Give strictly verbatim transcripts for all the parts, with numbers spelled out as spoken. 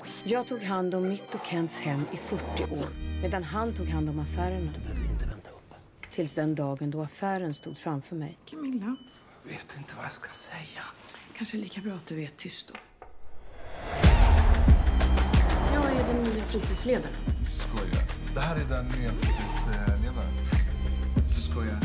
Jag tog hand om mitt och Kents hem i fyrtio år. Medan han tog hand om affärerna. Du behöver inte vänta upp. Tills den dagen då affären stod framför mig. Camilla? Jag vet inte vad jag ska säga. Kanske lika bra att du är tyst då. Jag är den nya fritidsledaren. Skojar. Det här är den nya fritidsledaren. Skojar.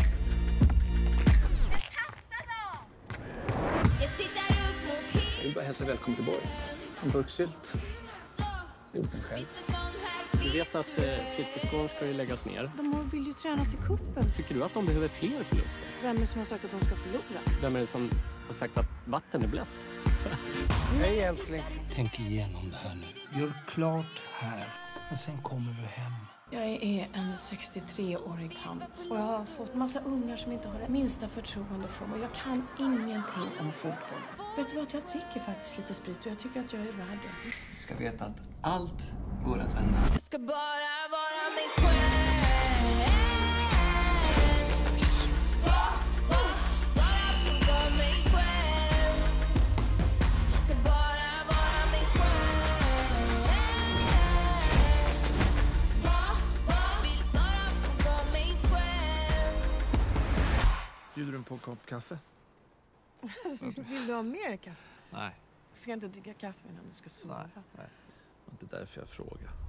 Jag vill bara hälsa välkommen till Borg. En burksylt. Gjort den själv. Du vet att eh, fritidsgården ska ju läggas ner. De vill ju träna till kuppen. Tycker du att de behöver fler förluster? Vem är det som har sagt att de ska förlora? Vem är det som har sagt att vatten är blött? Hej älskling. Tänk igenom det här nu. Gör klart här. Men sen kommer du hem. Jag är en sextiotre-årig tant och jag har fått massa ungar som inte har det minsta förtroende för mig. Jag kan ingenting om fotboll. Vet du vad, jag dricker faktiskt lite sprit och jag tycker att jag är värd det. Du ska veta att allt går att vända. Jag ska bara vara mig själv. Bara få vara mig själv. Jag ska bara vara mig själv. Vill bara få vara mig själv. Bjuder du en på en kopp kaffe? Vill du ha mer kaffe? Nej. Du ska inte dricka kaffe innan du ska sova. Nej. Det var inte därför jag frågade.